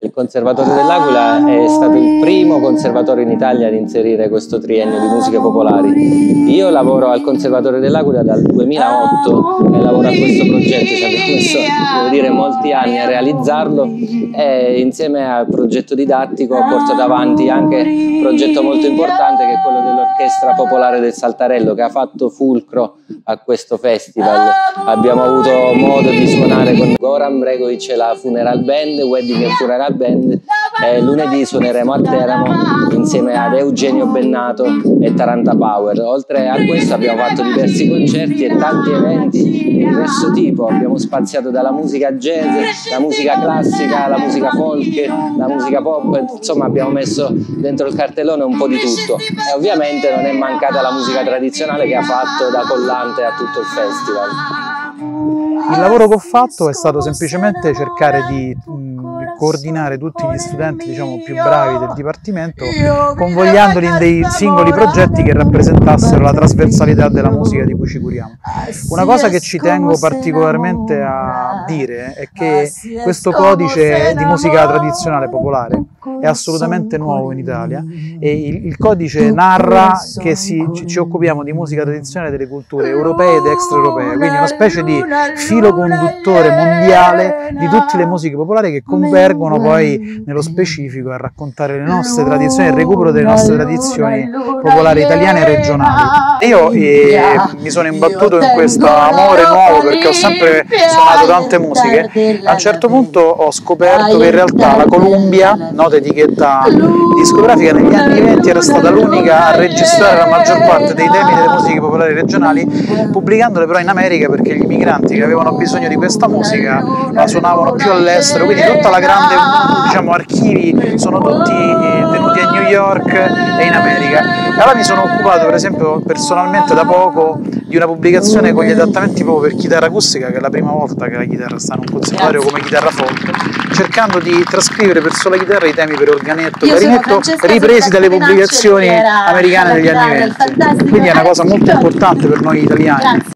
Il Conservatorio dell'Aquila è stato il primo conservatorio in Italia ad inserire questo triennio di musiche popolari. Io lavoro al Conservatorio dell'Aquila dal 2008 e lavoro a questo progetto, ci abbiamo messo, devo dire, molti anni a realizzarlo e insieme al progetto didattico ho portato avanti anche un progetto molto importante che è quello dell'Orchestra Popolare del Saltarello, che ha fatto fulcro a questo festival. Abbiamo avuto modo di suonare con Goran Bregovic e la Funeral Band, Wedding and Funeral Band, e lunedì suoneremo a Teramo insieme ad Eugenio Bennato e Taranta Power. Oltre a questo abbiamo fatto diversi concerti e tanti eventi di diverso tipo, abbiamo spaziato dalla musica jazz, la musica classica, la musica folk, la musica pop, insomma abbiamo messo dentro il cartellone un po' di tutto e ovviamente non è mancata la musica tradizionale che ha fatto da collante a tutto il festival. Il lavoro che ho fatto è stato semplicemente cercare di coordinare tutti gli studenti, diciamo, più bravi del Dipartimento, convogliandoli in dei singoli progetti che rappresentassero la trasversalità della musica di cui ci curiamo. Una cosa che ci tengo particolarmente a dire è che questo codice di musica tradizionale popolare è assolutamente nuovo in Italia e il codice narra che ci occupiamo di musica tradizionale delle culture europee ed extraeuropee, quindi una specie di filo conduttore mondiale di tutte le musiche popolari che convergono poi nello specifico a raccontare le nostre tradizioni, il recupero delle nostre tradizioni popolari italiane e regionali. Io mi sono imbattuto in questo amore nuovo perché ho sempre suonato tante musiche. A un certo punto ho scoperto che in realtà la Columbia, nota etichetta discografica, negli anni 20 era stata l'unica a registrare la maggior parte dei temi delle musiche popolari regionali, pubblicandole però in America perché gli immigranti che avevano bisogno di questa musica la suonavano più all'estero, quindi tutta la grande, diciamo, archivi sono tutti tenuti a New York e in America. E allora mi sono occupato, per esempio, personalmente da poco di una pubblicazione con gli adattamenti proprio per chitarra acustica, che è la prima volta che la chitarra sta in un conservatorio come chitarra folk, cercando di trascrivere per sola chitarra i temi per organetto, clarinetto, ripresi dalle pubblicazioni americane degli anni 20. Quindi è una cosa molto importante per noi italiani.